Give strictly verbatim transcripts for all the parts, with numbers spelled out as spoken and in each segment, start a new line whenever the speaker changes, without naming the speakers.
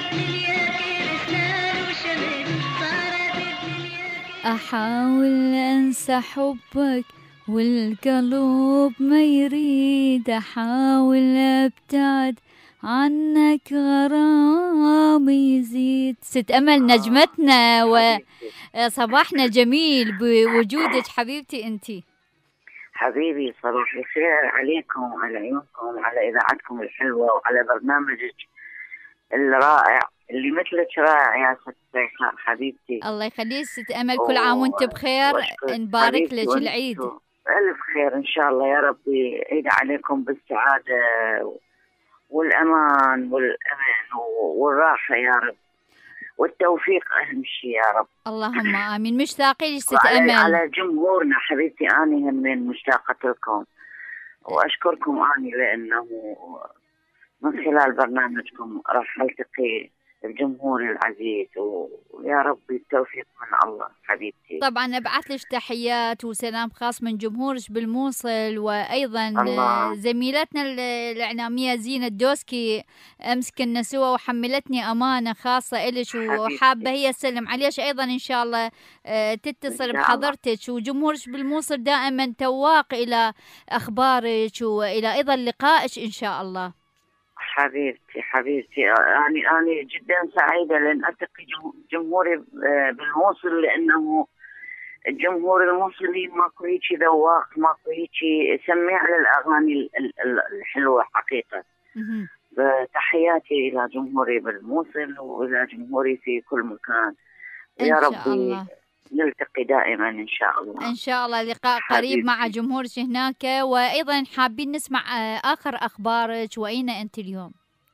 أحاول أنسى حبك والقلب ما يريد، أحاول أبتعد عنك غرامي يزيد. ست أمل نجمتنا وصباحنا جميل بوجودك حبيبتي أنتي.
حبيبي صباح الخير عليكم وعلى عيونكم وعلى إذاعتكم الحلوة وعلى برنامجك الرائع اللي مثلك رائع يا ست حبيبتي.
الله يخليك ست أمل، كل عام وانت بخير، نبارك لك العيد.
ألف خير إن شاء الله يا ربي، عيد عليكم بالسعادة والأمان والأمان والراحة يا رب، والتوفيق أهم شيء يا رب.
اللهم آمين. مشتاقين لك ست أمل.
على جمهورنا حبيبتي، أنا هم مشتاقة لكم وأشكركم أني لأنه من خلال برنامجكم راح ألتقي الجمهور العزيز، ويا رب التوفيق من الله حبيبتي.
طبعا أبعث لك تحيات وسلام خاص من جمهورك بالموصل، وأيضا
الله.
زميلتنا الإعلامية زينة الدوسكي أمس كنا سوا وحملتني أمانة خاصة إلك، وحابة هي تسلم عليك أيضا إن شاء الله تتصل بحضرتك. وجمهورك بالموصل دائما تواق إلى أخبارك وإلى أيضا لقائك إن شاء الله.
حبيبتي حبيبتي يعني أنا جدا سعيدة لأن ألتقي جمهوري بالموصل، لأنه الجمهور الموصلي ماكو هيجي ذواق، ماكو هيجي سميع للأغاني الحلوة حقيقة. تحياتي إلى جمهوري بالموصل وإلى جمهوري في كل مكان، ويا ربي نلتقي دائما إن شاء الله.
إن شاء الله لقاء قريب مع جمهورك هناك. وأيضا حابين نسمع آخر أخبارك، وأين أنت اليوم؟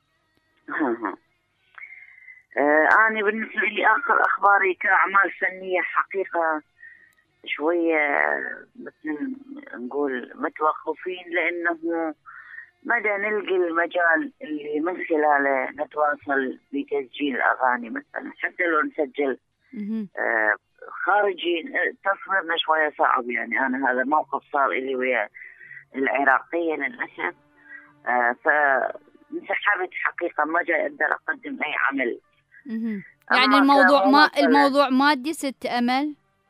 آه أنا بالنسبة لي آخر أخباري كأعمال فنية حقيقة شوية مثل نقول متوقفين، لأنه مدى نلقي المجال اللي من خلاله نتواصل بتسجيل أغاني مثلا، حتى لو نسجل آه خارجي تصويرنا شوية صعب. يعني أنا هذا موقف صار إلي ويا العراقية للأسف، آه فانسحبت حقيقة، ما جاي أقدر أقدم أي عمل.
يعني الموضوع ما الموضوع مادي ست أمل؟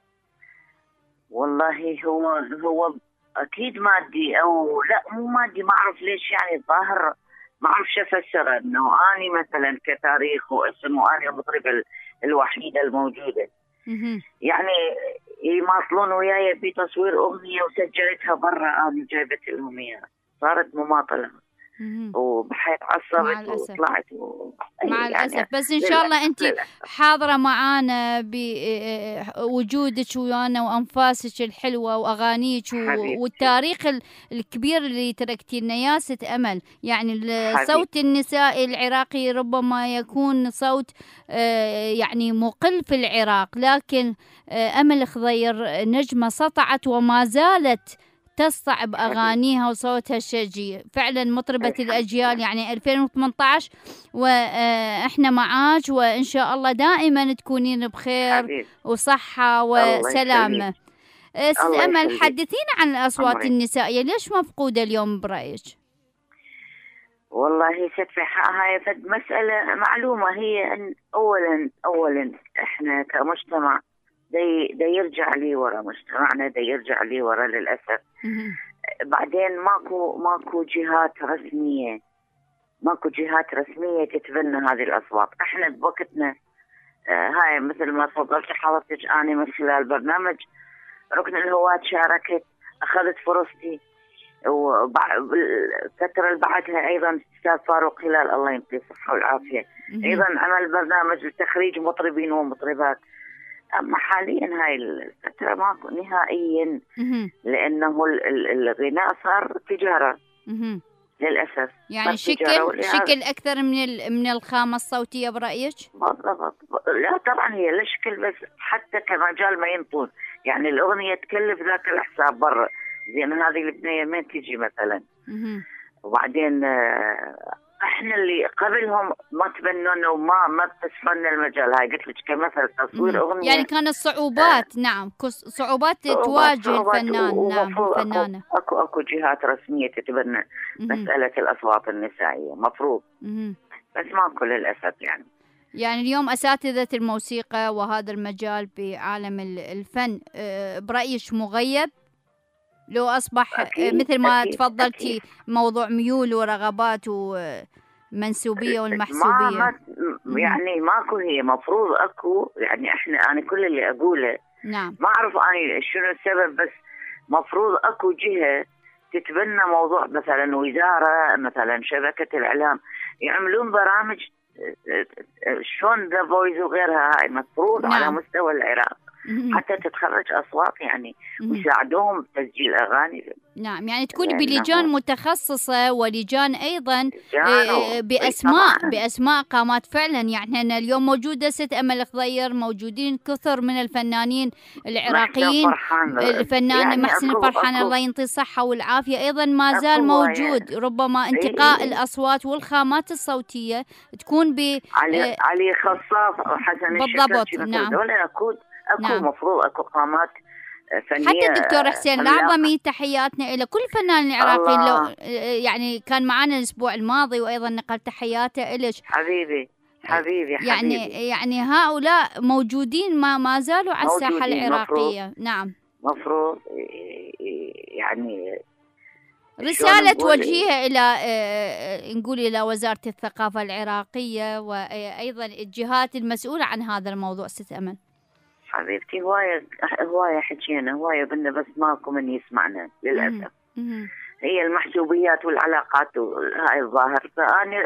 والله هو هو أكيد مادي أو لا مو مادي، ما أعرف ليش. يعني الظاهر ما أعرف شو أفسر، إنه أني مثلا كتاريخ واسم وأنا المطربة الوحيدة الموجودة، يعني يماطلون وياي بتصوير أغنية وسجلتها برا، أنا جايبت لهم إياها، صارت مماطلة وبحيث عصبت وطلعت و...
مع
يعني
الأسف. بس إن شاء الله أنت حاضرة معانا بوجودك ويانا وأنفاسك الحلوة وأغانيك والتاريخ الكبير اللي تركتي لنا يا ست أمل. يعني صوت النساء العراقي ربما يكون صوت يعني مقل في العراق، لكن أمل خضير نجمة سطعت وما زالت تسطع بأغانيها وصوتها الشجي، فعلا مطربة الأجيال يعني ألفين وثمانية عشر، وإحنا معاك وإن شاء الله دائما تكونين بخير وصحة وسلامة. ست أمل حدثينا عن الأصوات النسائية، ليش مفقودة اليوم برأيك؟
والله ست هاي فد مسألة معلومة، هي أن أولا أولا إحنا كمجتمع دي, دي يرجع لي ورا، مجتمعنا دي يرجع لي ورا للأسف. بعدين ماكو ماكو جهات رسمية، ماكو جهات رسمية تتبنى هذه الأصوات. احنا بوقتنا آه هاي مثل ما تفضلت حضرتك، أنا من خلال برنامج ركن الهواة شاركت، أخذت فرصتي، والفترة اللي بعدها أيضا أستاذ فاروق هلال الله يمتيه الصحة والعافية أيضا عمل برنامج لتخريج مطربين ومطربات. أما حاليا هاي الفترة ماكو نهائيا، لأنه الغناء صار تجارة للأسف.
يعني شكل شكل أكثر من من الخامة الصوتية برأيك؟
بالضبط. لا طبعا هي لا شكل، بس حتى كمجال ما ينطون، يعني الأغنية تكلف ذاك الحساب برا. زين هذه البنية ما تجي مثلا، وبعدين احنا اللي قبلهم ما تبنونا وما ما اتسفلنا المجال. هاي قلت لك كمثل تصوير اغنيه،
يعني كانت صعوبات. آه نعم صعوبات تواجه الفنان. نعم الفنانه.
اكو اكو جهات رسميه تتبنى مساله الاصوات النسائيه مفروض، بس ماكو للاسف يعني.
يعني اليوم أساتذة الموسيقى وهذا المجال بعالم الفن برأيك مغيب لو أصبح أكيد مثل ما أكيد تفضلتي أكيد. موضوع ميول ورغبات ومنسوبية والمحسوبية.
ما ما يعني ماكو، هي مفروض أكو، يعني إحنا أنا كل اللي أقوله
نعم
ما أعرف أنا شنو السبب، بس مفروض أكو جهة تتبنى موضوع، مثلا وزارة، مثلا شبكة الإعلام، يعملون برامج شلون ذا فويس وغيرها، هاي مفروض نعم. على مستوى العراق حتى تتخرج أصوات يعني ويساعدوهم بتسجيل أغاني.
نعم، يعني تكون بلجان متخصصة ولجان أيضا بأسماء بأسماء قامات فعلا. يعني أنا اليوم موجودة ست أمل خضير، موجودين كثر من الفنانين العراقيين، الفنان يعني محسن فرحان الله ينطيه الصحة والعافية أيضا ما زال موجود. يعني ربما انتقاء إيه الأصوات والخامات الصوتية تكون ب
علي, علي خصاص وحسن
بالضبط. نعم
أكو أكو نعم. مفروض أكو قامات فنية.
حتى الدكتور حسين العظمي تحياتنا إلى كل فنان العراقي، لو يعني كان معنا الأسبوع الماضي وأيضا نقل تحياته إلك
حبيبي حبيبي حبيبي.
يعني يعني هؤلاء موجودين ما ما زالوا على الساحة العراقية.
مفروض.
نعم
مفروض يعني
رسالة توجهيها إلى نقول إلى وزارة الثقافة العراقية وأيضا الجهات المسؤولة عن هذا الموضوع. ست أمل
حبيبتي، هواية هواية حكينا، هواية بنا، بس ماكو من يسمعنا للأسف.
مم.
هي المحسوبيات والعلاقات هاي الظاهر. فأنا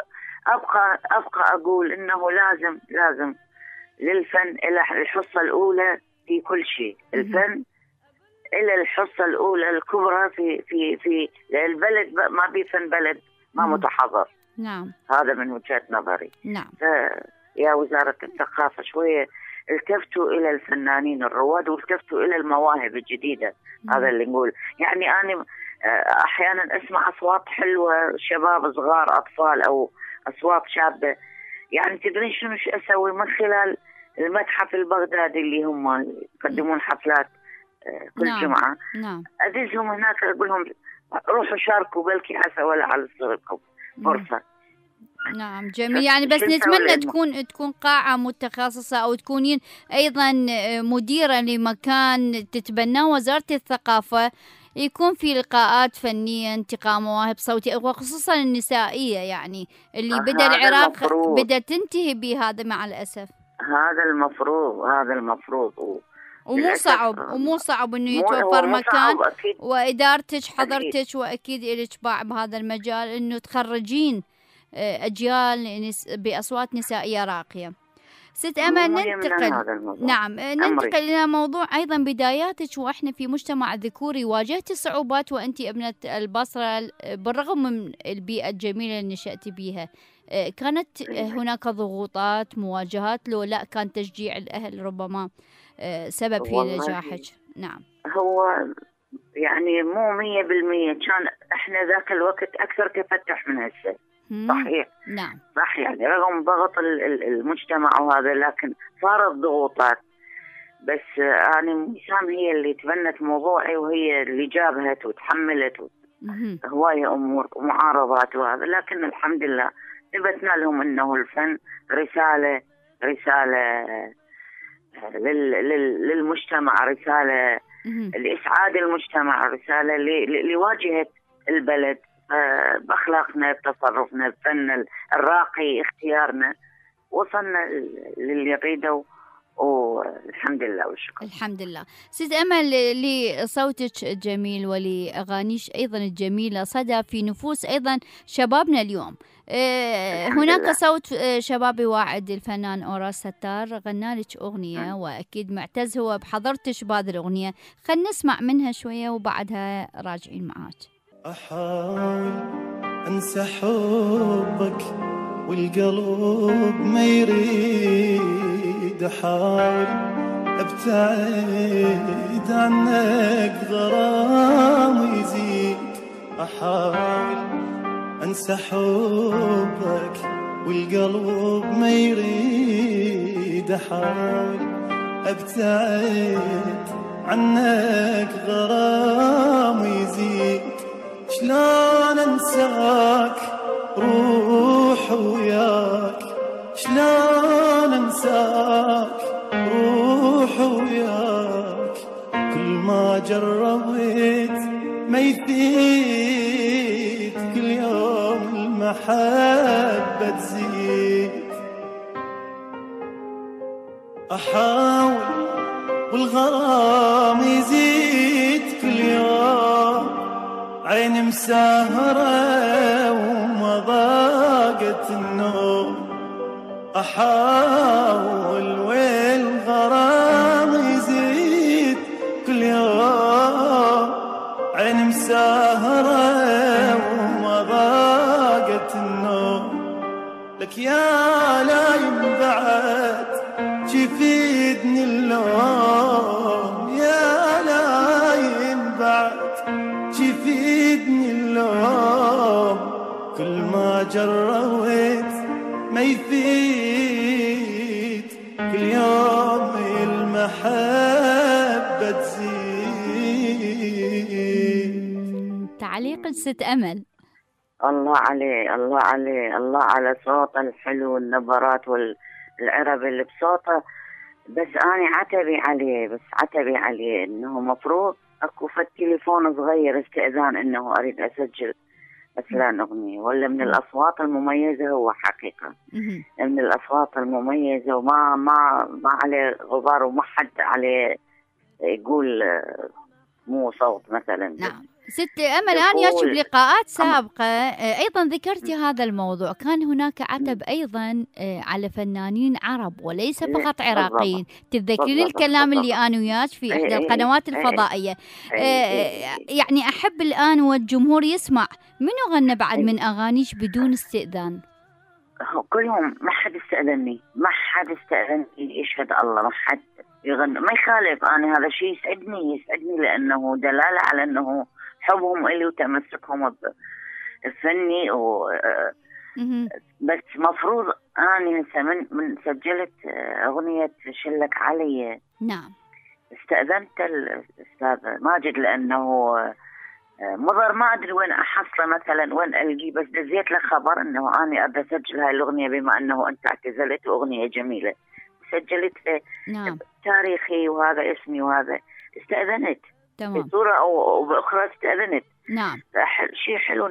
أبقى أبقى أقول إنه لازم لازم للفن إلى الحصة الأولى في كل شيء. الفن إلى الحصة الأولى الكبرى في في في البلد، ما بيفن بلد ما
مم.
متحضر.
نعم،
هذا من وجهة نظري.
نعم.
يا وزارة الثقافة شوية التفتوا إلى الفنانين الرواد والتفتوا إلى المواهب الجديدة. مم. هذا اللي نقول. يعني أنا أحيانا أسمع أصوات حلوة، شباب صغار، أطفال أو أصوات شابة، يعني تدرين شنو أسوي؟ من خلال المتحف البغدادي اللي هم يقدمون حفلات كل
نعم.
جمعة،
نعم.
أدزهم هناك أقول لهم روحوا شاركوا، بلكي عسى ولا على صغركم فرصة.
نعم جميل. يعني بس نتمنى تكون تكون قاعة متخصصة أو تكونين أيضا مديرة لمكان تتبناه وزارة الثقافة، يكون في لقاءات فنية، انتقاء مواهب صوتية وخصوصا النسائية، يعني اللي بدأ العراق بدأ تنتهي بهذا مع الأسف.
هذا المفروض هذا المفروض و...
ومو صعب ومو صعب انه يتوفر مكان، وادارتك حضرتك واكيد لك باع بهذا المجال انه تخرجين اجيال باصوات نسائيه راقيه. ست امل ننتقل نعم ننتقل الى موضوع ايضا بداياتك واحنا في مجتمع ذكوري. واجهتي صعوبات وانت ابنه البصره بالرغم من البيئه الجميله اللي نشأتي بها؟ كانت هناك ضغوطات مواجهات لو لا كان تشجيع الاهل ربما سبب في نجاحك؟ نعم.
هو يعني مو مية بالمية، كان احنا ذاك الوقت اكثر تفتح من هسه. صحيح.
نعم.
صح، يعني رغم ضغط المجتمع وهذا، لكن صارت ضغوطات. بس انا ميسام هي اللي تبنت موضوعي وهي اللي جابهت وتحملت هواية امور ومعارضات وهذا، لكن الحمد لله ثبتنا لهم انه الفن رسالة رسالة للمجتمع، رسالة لإسعاد المجتمع، رسالة لواجهة البلد بأخلاقنا، بتصرفنا، بفن الراقي، اختيارنا، وصلنا للي نريده والحمد لله والشكر.
الحمد لله. ست أمل، لصوتك الجميل ولأغانيش أيضا الجميلة صدى في نفوس أيضا شبابنا اليوم. هناك لله. صوت شبابي واعد الفنان أوراس ستار غنى لك أغنية م. وأكيد معتز هو بحضرتش بهذه الأغنية، خلينا نسمع منها شوية وبعدها راجعين معاك.
أحاول أنسى حبك والقلب ما يريد، أحاول أبتعد عنك غرام يزيد، أحاول أنسى حبك والقلب ما يريد، أحاول أبتعد عنك غرام يزيد، شلون أنساك روح وياك، شلون جربت ما يفيد، كل يوم المحبة تزيد. أحاول والغرام يزيد كل يوم، عيني مسهرة وما ضاقت النوم. أحاول والغرام يزيد كل يوم، عيني مسهرة وما ضاقت النوم. لك يا لايم بعد تفيدني اللوم، يا لايم بعد تفيدني اللوم. كل ما جربت ما يفيد، كل يوم المحبة تزيد.
تعليق ست أمل.
الله عليه، الله عليه، الله على صوته الحلو والنبرات والعرب اللي بصوته. بس أنا عتبي عليه، بس عتبي عليه إنه مفروض أكو في التليفون صغير استئذان إنه أريد أسجل مثلا أغنية، ولا من الأصوات المميزة. هو حقيقة من الأصوات المميزة، وما ما ما عليه غبار، وما حد عليه يقول مو صوت مثلا.
نعم ست أمل، أنا ياك بلقاءات سابقة أيضا ذكرتي هذا الموضوع. كان هناك عتب أيضا على فنانين عرب وليس فقط عراقيين. تتذكرين الكلام اللي أنا وياك في إحدى القنوات الفضائية؟ يعني أحب الآن والجمهور يسمع منو غنى بعد من أغانيش بدون استئذان؟
كلهم، ما حد استأذنني، ما حد استأذنني، يشهد الله ما حد يغني. ما يخالف، أنا هذا الشيء يسعدني، يسعدني لأنه دلالة على أنه حبهم إلي وتمسكهم بفني. و بس مفروض أنا هسه من من سجلت أغنية شلك علي.
نعم.
استأذنت الأستاذ ماجد لأنه مضر، ما أدري وين أحصله مثلا، وين ألقيه، بس دزيت له خبر أنه أنا أبى أسجل هاي الأغنية بما أنه أنت اعتزلت، أغنية جميلة سجلت.
نعم.
تاريخي وهذا اسمي وهذا. استأذنت
تمام.
بصورة أو بأخرى استأذنت.
نعم.
شيء حلو.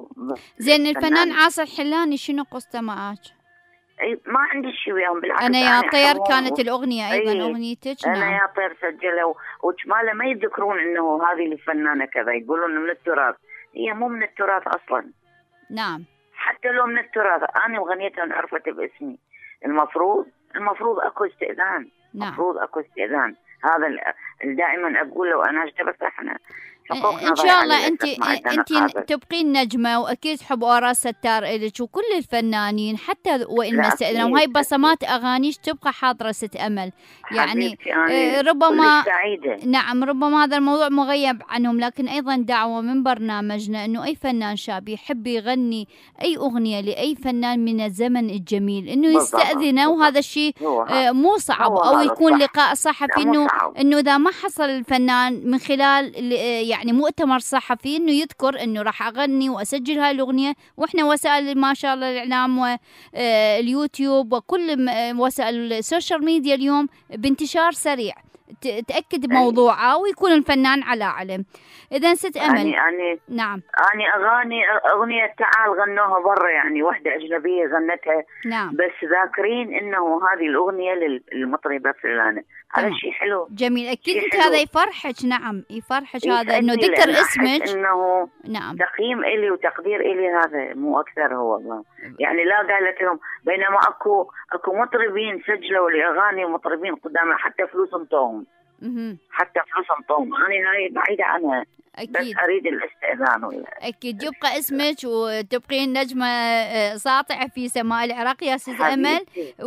زين الفنان عاصر حلاني شنو قصته معك؟
أي ما عندي شيء وياهم، بالعكس.
أنا يا طير كانت الأغنية أيضا
أي
أغنيتك.
أنا
نعم.
يا طير سجلها، وجماله ما يذكرون إنه هذه الفنانة كذا، يقولون من التراث. هي مو من التراث أصلا.
نعم.
حتى لو من التراث أنا وغنيتها انعرفت باسمي. المفروض المفروض أكو استئذان.
نعم.
المفروض أكو استئذان. هذا دائما أقوله وأنا بس احنا
ان شاء الله انت انت تبقين نجمه، واكيد حب اوراس ستار الك وكل الفنانين حتى وان ما استأذنوا، وهي بصمات اغانيش تبقى حاضره ست امل. يعني ربما نعم ربما هذا الموضوع مغيب عنهم، لكن ايضا دعوه من برنامجنا انه اي فنان شاب يحب يغني اي اغنيه لاي فنان من الزمن الجميل انه يستأذنه، وهذا الشيء مو صعب، او يكون لقاء صحفي انه انه اذا ما حصل الفنان من خلال يعني مؤتمر صحفي انه يذكر انه راح اغني واسجل هاي الاغنيه. واحنا وسائل ما شاء الله الاعلام واليوتيوب وكل وسائل السوشيال ميديا اليوم بانتشار سريع تأكد بموضوعه ويكون الفنان على علم. إذا ست أمل
يعني يعني
نعم
أنا أغاني أغنية تعال غنوها برا، يعني واحدة أجنبية غنتها.
نعم.
بس ذاكرين إنه هذه الأغنية للمطربة فلانة. هذا شيء حلو
جميل. أكيد أنت هذا يفرحك. نعم يفرحك هذا إنه ذكر اسمك.
إنه
نعم
تقييم إلي وتقدير إلي، هذا مو أكثر. هو والله يعني لا قالت لهم، بينما أكو أكو مطربين سجلوا لأغاني ومطربين قدام حتى فلوسهم توهم. حتى فلوسهم طوم. أنا هاي بعيدة عنها.
أكيد.
بس أريد الاستئذان ولا
أكيد يبقى اسمك وتبقين نجمة ساطعة في سماء العراق يا ست أمل،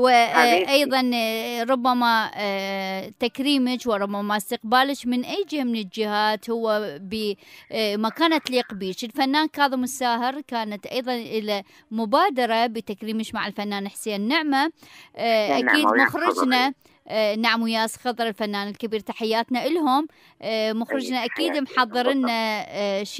وأيضا ربما تكريمك وربما استقبالك من أي جهة من الجهات هو بمكانة تليق بيك. الفنان كاظم الساهر كانت أيضا إلى مبادرة بتكريمك مع الفنان حسين نعمة. أكيد مخرجنا نعم وياس خضر الفنان الكبير، تحياتنا لهم. مخرجنا أكيد محضر لنا شيء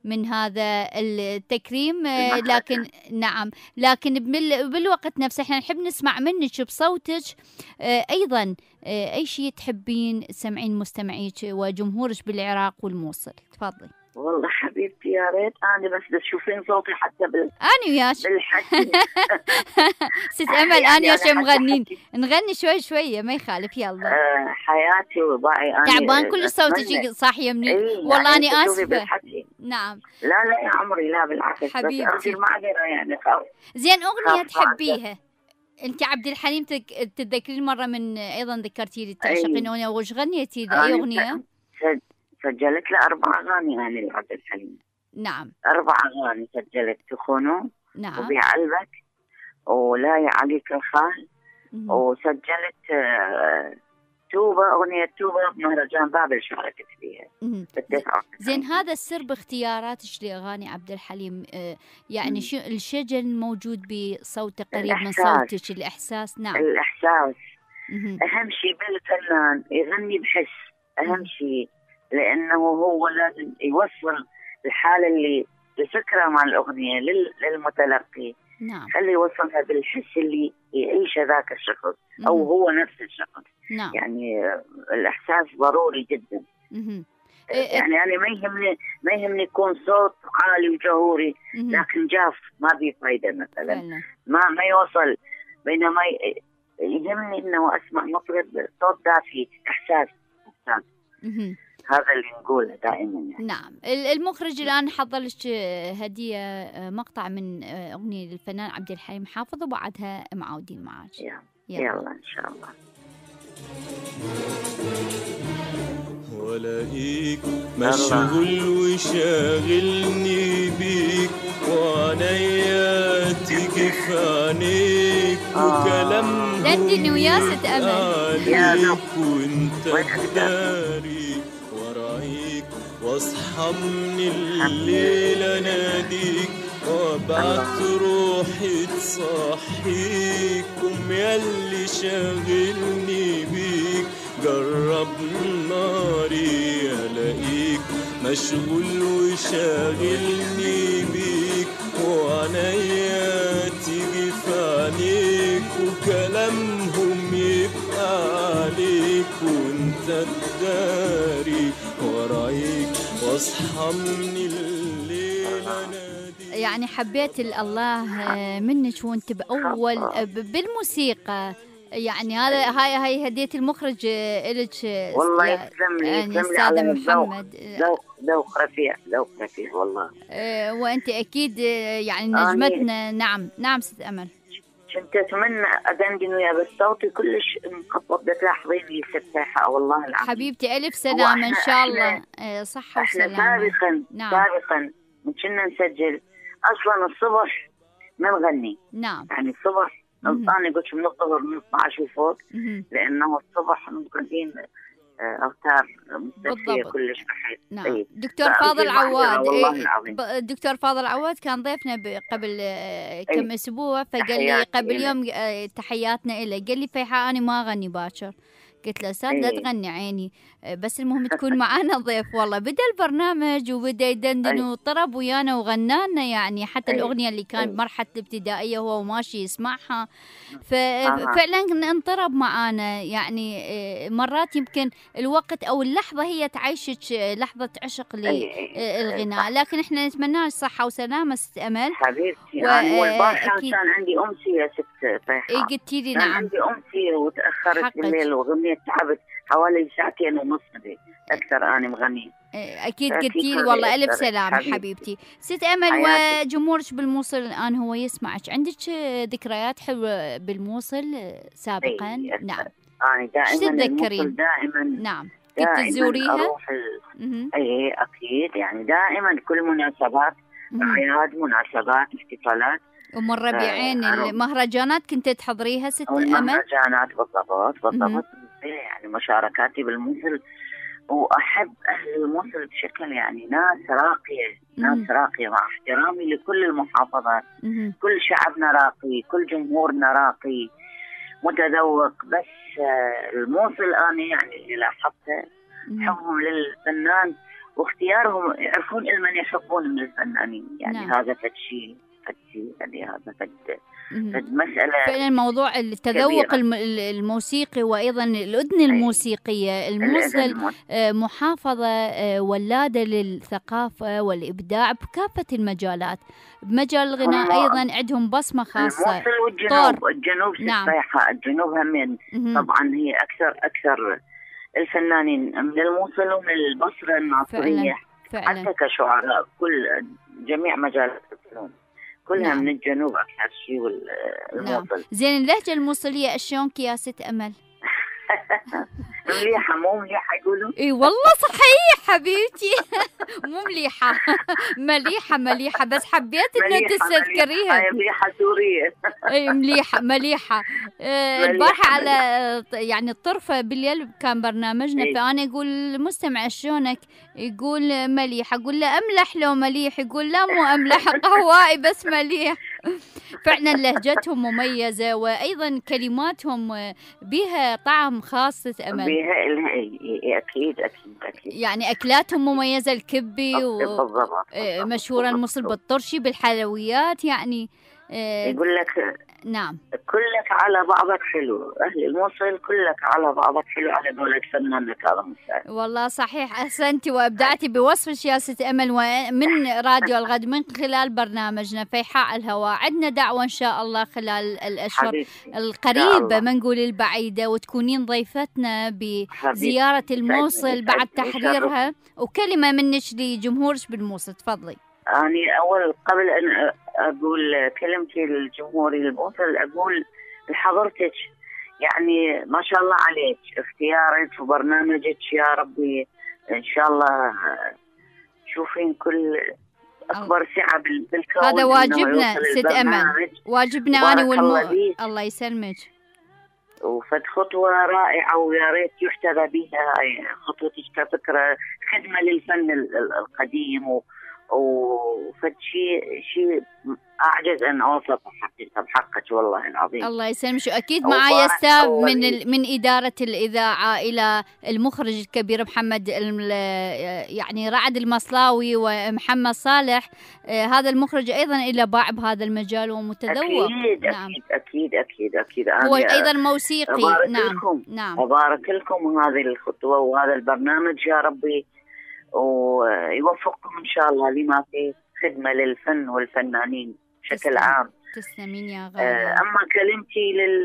من هذا التكريم. لكن نعم، لكن بالوقت نفسه احنا نحب نسمع منك بصوتك ايضا اي شيء تحبين تسمعين مستمعيك وجمهورك بالعراق والموصل. تفضلي.
والله حبيبتي يا ريت انا بس تشوفين صوتي حتى بال
انا وياك
بالحكي.
ست امل انا وياك مغنين، نغني شوي شويه ما يخالف. يلا.
أه حياتي وضعي انا
تعبان كل صوتك صاحيه مني.
ايه
والله
يعني
اني اسفه.
بالحكي.
نعم.
لا لا يا عمري لا بالعكس،
حبيبتي.
بس ارجي المعذره يعني خاف.
زين اغنيه تحبيها انت عبد الحليم تتذكرين مره من ايضا ذكرتي لي تعشقين اغنيه وش غنيتي له اي اغنيه؟
سجلت له اربع اغاني يعني لعبد الحليم.
نعم.
اربع اغاني سجلت، تخونوا.
نعم.
وبيع قلبك، ولا يعليك الخال، وسجلت آه توبة، أغنية توبة بمهرجان بابل شاركت فيها بالتسعة.
زين هذا السر باختياراتك لأغاني عبد الحليم، آه يعني شو الشجن موجود بصوته قريب من صوتك، الإحساس. نعم
الإحساس. مم. أهم شيء بالفنان يغني بحس، أهم شيء، لأنه هو لازم يوصل الحالة اللي الفكرة مع الأغنية للمتلقي.
نعم.
خلي يوصلها بالحس اللي يعيش ذاك الشخص أو مم. هو نفس الشخص.
نعم.
يعني الإحساس ضروري جدا.
مم.
يعني أنا ما يهمني ما يهمني يكون صوت عالي وجهوري، مم. لكن جاف ما بيه فايدة مثلا. فعلا. ما ما يوصل، بينما يهمني إنه أسمع مطرب صوت دافي، إحساس إحساس.
مم.
هذا اللي نقوله دائما يعني.
نعم. المخرج الآن حضر لك هدية، مقطع من أغنية للفنان عبد الحليم حافظ، وبعدها معودين معك.
يلا. يلا إن شاء الله.
ولاقيك مشغول وشاغلني بيك، وعنيا تيجي في عينيك، وكلامهم
دندن ويا ست أمل
وانت داري، ورايك واصحى من الليل اناديك، وابعت روحي تصحيك، قوم ياللي شاغلني بيك، جرب ناري الاقيك مشغول وشاغلني بيك، وعنيا تيجي في عينيك، وكلامهم يبقى عليك، وانت تداري، ورايك واصحى من الليل اناديك.
يعني حبيت الله منك وانت باول بالموسيقى، يعني هذا هاي هاي هدية المخرج إلك.
والله يسلم لي،
يعني أستاذ محمد.
ذوق ذوق رفيع، ذوق رفيع والله.
أه وأنت أكيد يعني نجمتنا. آه نعم نعم ست أمل.
كنت أتمنى أدندن ويا بس صوتي كلش مخطط، بتلاحظين لي سباحة والله العظيم.
حبيبتي ألف سلامة إن شاء الله. أه صحة وسلامة.
احنا سابقا نعم. سابقا من كنا نسجل أصلا الصبح ما نغني.
نعم.
يعني الصبح أنا قلت من الظهر من اثني عشر وفوق، لأنه الصبح مقدين أوتار مستشفية كلش بحيث.
نعم. أيه. دكتور فاضل عواد، دكتور فاضل عواد كان ضيفنا قبل كم أيه. أسبوع، فقال لي قبل يوم تحياتنا إله، قال لي فيحاء أنا ما أغني باكر. قلت له أستاذ أيه. لا تغني عيني، بس المهم تكون معانا ضيف. والله بدأ البرنامج وبدأ يدندن أيه. وطرب ويانا وغنانا، يعني حتى أيه. الأغنية اللي كان أيه. مرحلة الابتدائية هو ماشي يسمعها، ففعلا انطرب معانا. يعني مرات يمكن الوقت أو اللحظة هي تعيشك لحظة عشق للغناء، لكن احنا نتمنى الصحة وسلامة ست أمل.
حبيبتي أنا والبارحة كان عندي أمسية ست فيحاء.
إيه قلتي لي. نعم
عندي أمسية وتأخرت بالليل وغنيت، تعبت حوالي ساعتين ونص أكثر أنا مغني.
أكيد قلتي لي. والله ألف سلامة حبيبتي. حبيبتي ست أمل. وجمهورك بالموصل الآن هو يسمعك، عندك ذكريات حلوة بالموصل سابقا؟
أي
نعم.
أنا دائما الموصل دائما.
نعم. كنت تزوريها؟
ال... أي أكيد، يعني دائما كل مناسبات، أعياد، مناسبات، احتفالات،
ومرة بعين آه المهرجانات كنت تحضريها ست أمل؟
المهرجانات بالضبط بالضبط. يعني مشاركاتي بالموصل، وأحب أهل الموصل بشكل يعني ناس راقية، ناس راقية مع احترامي لكل المحافظات. مم. كل شعبنا راقي، كل جمهورنا راقي متذوق، بس الموصل أنا يعني اللي لاحظته حبهم للفنان واختيارهم يعرفون من يحبون من الفنانين يعني.
نعم.
هذا فد شيء فد شيء يعني هذا فد فد مسألة
فعلا. موضوع التذوق الم- الموسيقي وأيضا الأذن الموسيقية، الموصل آه، محافظة آه، ولادة للثقافة والإبداع بكافة المجالات. بمجال الغناء أيضا عندهم بصمة خاصة.
الموصل والجنوب، الجنوب
نعم.
الصيحة، الجنوب همين طبعا هي أكثر أكثر الفنانين من الموصل ومن البصرة الناصرية
فعلا.
حتى كشعراء كل جميع مجالات الفنون كلها نعم. من الجنوب أكثر شيء والموصل.
نعم. زين اللهجة الموصلية شلونك يا ست أمل؟
مليحة مو مليحة يقولوا؟
اي والله صحيح حبيبتي. مو مليحة، مليحة مليحة، بس حبيت انه تستذكريها.
مليحة سورية.
اي مليحة مليحة. آه البارحة على يعني الطرفة بالليل كان برنامجنا ايه؟ فأنا يقول المستمع شلونك؟ يقول مليحة، أقول له أملح لو مليح، يقول لا مو أملح قهوائي بس مليح. فعلا لهجتهم مميزة وأيضا كلماتهم بها طعم خاص أمل.
بها أكيد أكيد أكيد.
يعني أكلاتهم مميزة، الكبي ومشهورة الموصل بالطرشي بالحلويات يعني.
يقول لك
نعم
كلك على بعضك حلو، أهل الموصل كلك على بعضك حلو على قولة فنان كاظم الساهر.
والله صحيح، أحسنتي وأبدعتي بوصف يا ست أمل ومن راديو الغد من خلال برنامجنا فيحاء الهواء. عندنا دعوة إن شاء الله خلال الأشهر القريبة ما نقول البعيدة، وتكونين ضيفتنا بزيارة الموصل بعد تحريرها، وكلمة منك لجمهورك بالموصل تفضلي.
أنا أول قبل أن أقول كلمتي للجمهور الموصل أقول لحضرتك يعني ما شاء الله عليك، اختيارك وبرنامجك يا ربي إن شاء الله تشوفين كل أكبر سعة بالكون.
هذا واجبنا ست أمل، واجبنا أنا والمو الله يسلمك.
وفد خطوة رائعة ويا ريت يحتذى بها خطوتك كفكرة خدمة للفن القديم و وفد شيء شيء أعجز أن أوصف حقيقة بحقك والله العظيم.
الله يسلمك. أكيد معي ستاف من ال... من إدارة الإذاعة إلى المخرج الكبير محمد يعني رعد المصلاوي ومحمد صالح، آه هذا المخرج أيضا إلى باع بهذا المجال ومتذوق.
أكيد نعم. أكيد أكيد أكيد أكيد.
هو أيضا موسيقي.
أبارك
نعم
لكم.
نعم
أبارك لكم هذه الخطوة وهذا البرنامج يا ربي، ويوفقكم إن شاء الله لما فيه خدمة للفن والفنانين بشكل عام.
تسلمين يا غالية.
أما كلمتي لل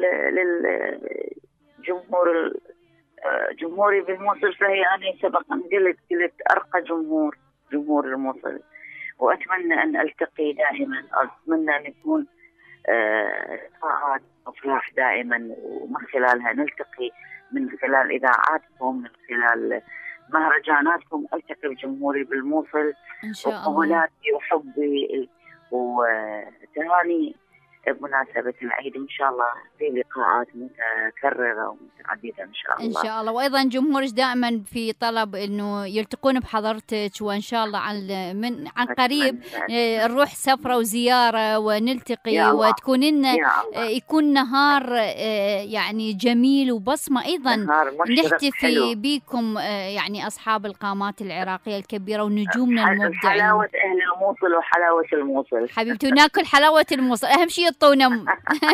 للجمهور جمهوري بالموصل فهي أنا سبقا قلت قلت أرقى جمهور جمهور الموصل، وأتمنى أن ألتقي دائما، أتمنى أن يكون لقاءات أفراح دائما ومن خلالها نلتقي، من خلال إذاعاتكم من خلال مهرجاناتكم ألتقي بجمهوري بالموصل
إن شاء الله.
وقبلاتي وحبي وتهاني بمناسبة العيد إن شاء الله في لقاءات متكررة ومتعددة إن شاء الله.
إن شاء الله. وأيضا جمهورك دائما في طلب إنه يلتقون بحضرتك، وإن شاء الله عن من عن قريب نروح سفرة وزيارة ونلتقي وتكون لنا يكون نهار يعني جميل وبصمة أيضا نحتفي بكم يعني أصحاب القامات العراقية الكبيرة ونجومنا المبدعين.
حلاوة أهل الموصل وحلاوة الموصل
حبيبتي، وناكل حلاوة الموصل، أهم شيء يعطونا.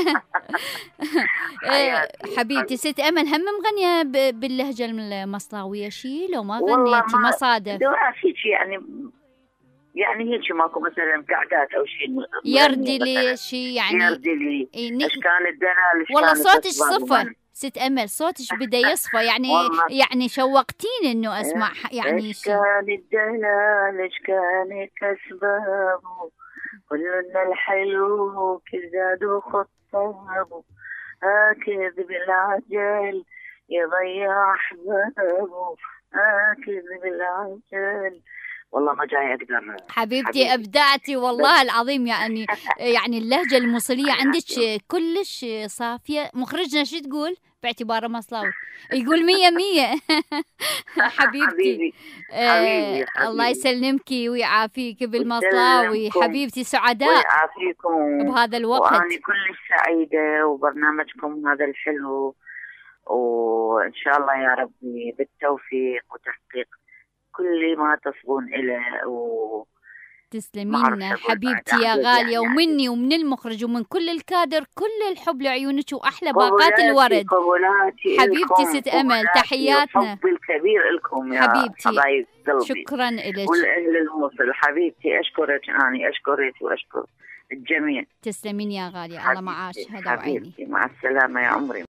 حبيبتي ست أمل، هم مغنية باللهجة المصلاوية شيء لو ما غنيتي ما صادف؟
هيك يعني يعني هيك ماكو مثلا قعدات أو شيء
يردي لي شيء يعني
يردي لي
إيه
إشكال الدلال.
والله صوتك صفى ست أمل، صوتك بدأ يصفى يعني يعني شوقتين إنه أسمع يعني
إشكال الدلال إشكال كسبابه كلنا الحلو كزاد وخطابه آكذ بالعجل يضيع أحبابه آكذ بالعجل. والله ما جاي أقدر
حبيبتي, حبيبتي أبدعتي والله العظيم يعني يعني اللهجة الموصلية عندك كلش صافية. مخرجنا شو تقول باعتباره مصلاوي؟ يقول مية مية. حبيبتي
حبيبي.
آه حبيبي. الله يسلمك ويعافيك بالمصلاوي. حبيبتي سعداء
ويعافيكم
بهذا الوقت.
وأنا كلش سعيدة وبرنامجكم هذا الحلو، وإن شاء الله يا ربي بالتوفيق وتحقيق كل ما تصبون إليه و
تسلمينا حبيبتي يا غالية، ومني ومن المخرج ومن كل الكادر كل الحب لعيونك وأحلى باقات الورد. حبيبتي ست أمل، تحياتنا.
الحب الكبير لكم يا
حبيبتي،
حبايب قلبي.
شكرا لك
والأهل الموصل. حبيبتي أشكرك، أنا أشكرك وأشكر الجميع.
تسلمين يا غالية، الله معاش. هذا وعيني.
مع السلامة يا عمري.